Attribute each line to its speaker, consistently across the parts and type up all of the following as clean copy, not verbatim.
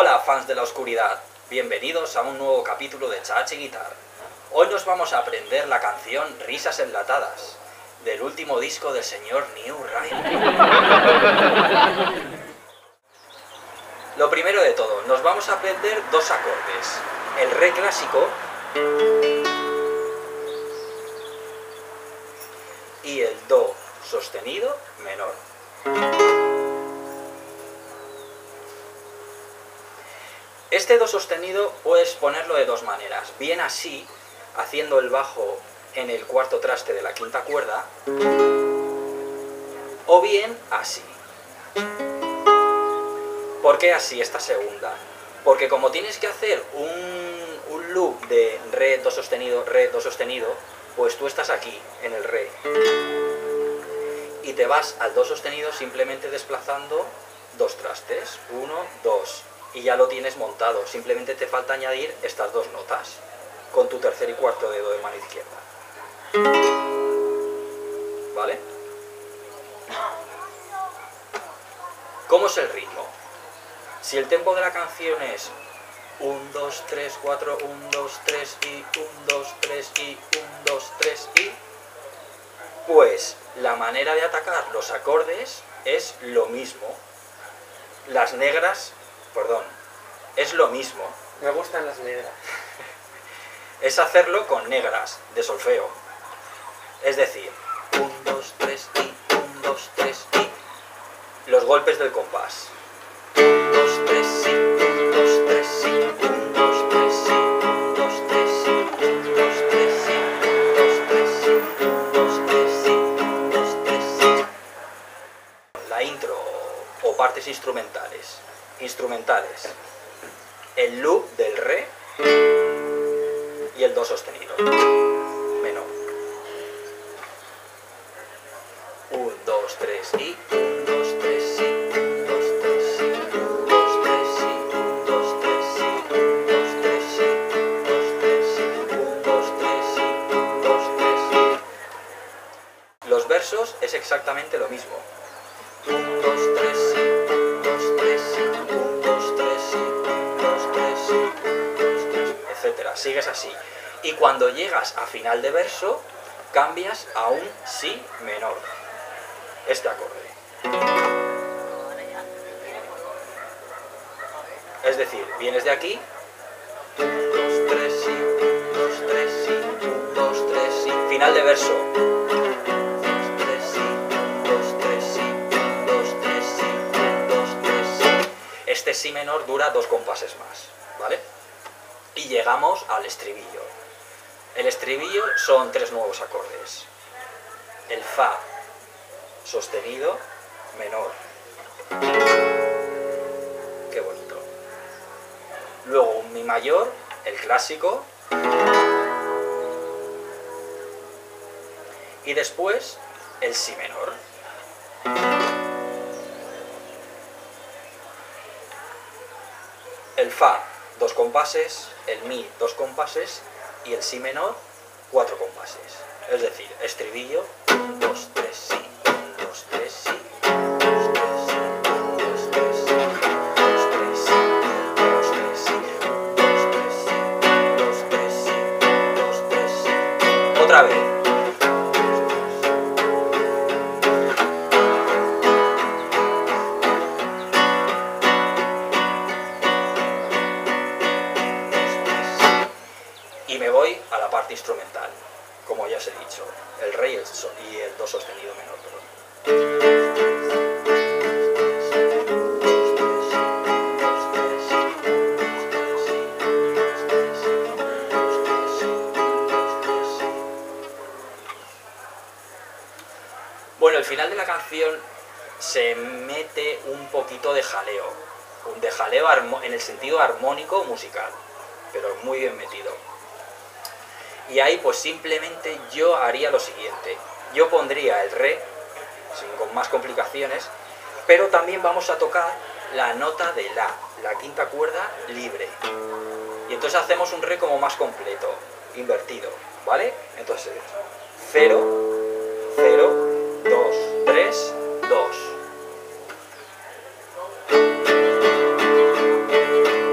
Speaker 1: Hola fans de la oscuridad, bienvenidos a un nuevo capítulo de Chachi Guitar. Hoy nos vamos a aprender la canción Risas Enlatadas, del último disco del señor New Ryan. Lo primero de todo, nos vamos a aprender dos acordes, el re clásico y el do sostenido menor. Este do sostenido puedes ponerlo de dos maneras, bien así, haciendo el bajo en el cuarto traste de la quinta cuerda, o bien así. ¿Por qué así esta segunda? Porque como tienes que hacer un loop de re, do sostenido, pues tú estás aquí, en el re. Y te vas al do sostenido simplemente desplazando dos trastes, 1, 2, y ya lo tienes montado. Simplemente te falta añadir estas dos notas con tu tercer y cuarto dedo de mano izquierda. ¿Vale? ¿Cómo es el ritmo? Si el tempo de la canción es 1, 2, 3, 4, 1, 2, 3 y 1, 2, 3 y 1, 2, 3 y... pues la manera de atacar los acordes es lo mismo. Las negras, perdón, es lo mismo.
Speaker 2: Me gustan las negras.
Speaker 1: Es hacerlo con negras de solfeo. Es decir, 1, 2, 3 y 1, 2, 3 y... los golpes del compás. 1, 2, 3 y 1, 2, 3 y 1, 2, 3 y 1, 2, 3 y 1, 2, 3 y 1, 2, 3 y 1, 2, 3 y 1, 2, 3 y... La intro o partes instrumentales. El loop del re y el do sostenido menor. 1, 2, 3 y 1, 2, 3 y 1, 2, 3 y 1, 2, 3 y 1, 2, 3 y 1, 2, 3 y 1, 2, 3 y 1, 2, 3 y 1, 2, 3 y... Los versos es exactamente lo mismo. 1, 2, 3 y 1, 2, 3 y 1, 2, 3 y 1, 2, 3 y 1, 2, 3, etcétera. Sigues así. Y cuando llegas a final de verso, cambias a un si menor. Este acorde. Es decir, vienes de aquí, 1, 2, 3 y 1, 2, 3 y 1, 2, 3 y... final de verso. 2, 3 y 1, 2, 3 y 1, 2, 3 y 1, 2, 3 y... Este si menor dura 2 compases más, ¿vale? Y llegamos al estribillo. El estribillo son 3 nuevos acordes. El fa sostenido menor. Qué bonito. Luego un mi mayor, el clásico. Y después el si menor. El fa, 2 compases, el mi, 2 compases y el si menor, 4 compases. Es decir, estribillo, 1, 2, 3, si, 1, 2, 3, si, 1, 2, 3, si, 1, 2, 3, si, 1, 2, 3, si, 1, 2, 3, si, 1, 2, 3, si, 1, 2, 3, si, 1, 2, 3, si. Otra vez. Y me voy a la parte instrumental, como ya os he dicho, el re y el do sostenido menor, perdón. Bueno, el final de la canción se mete un poquito de jaleo, en el sentido armónico musical, pero muy bien metido. Y ahí pues simplemente yo haría lo siguiente. Yo pondría el re, con más complicaciones, pero también vamos a tocar la nota de la quinta cuerda libre. Y entonces hacemos un re como más completo, invertido, ¿vale? Entonces, 0, 0, 2, 3, 2.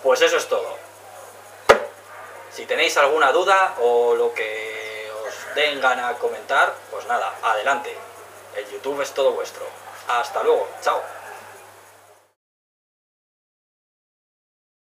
Speaker 1: Pues eso es todo. Si tenéis alguna duda o lo que os den gana comentar, pues nada, adelante. El YouTube es todo vuestro. Hasta luego, chao.